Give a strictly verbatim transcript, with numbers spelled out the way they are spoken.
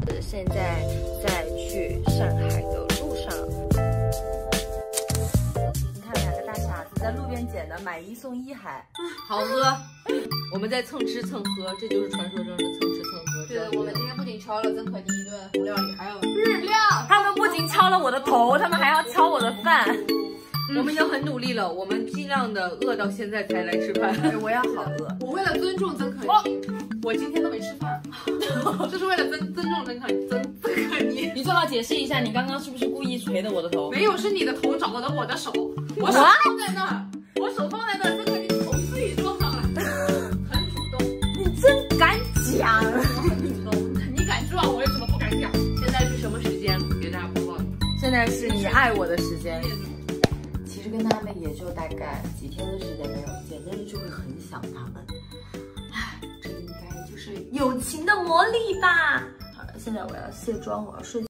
现在在去上海的路上。你看两个大傻子在路边捡的，买一送一还。 好喝。我们在蹭吃蹭喝，这就是传说中的蹭吃蹭喝。 对的，我们今天不仅敲了曾可妮一顿无料理，还有日料。 他们不仅敲了我的头，他们还要敲我的饭。 嗯、我们已经很努力了，我们尽量的饿到现在才来吃饭。 我也好饿。 我为了尊重曾可妮，我今天都没吃饭，这是为了尊尊重曾可曾曾可妮。 你最好解释一下，你刚刚是不是故意捶的我的头？ 没有，是你的头找到了我的手，我手放在那儿，我手放在那儿，曾可妮头自己撞上来，很主动。 你真敢讲！ 我很主动，你敢撞，我有什么不敢讲？ 现在是什么时间？给大家播报。 现在是你爱我的时间。其实跟他们也就大概几天的时间没有见，但是就会很想他们。唉，这应该就是友情的魔力吧。好了，现在我要卸妆，我要睡。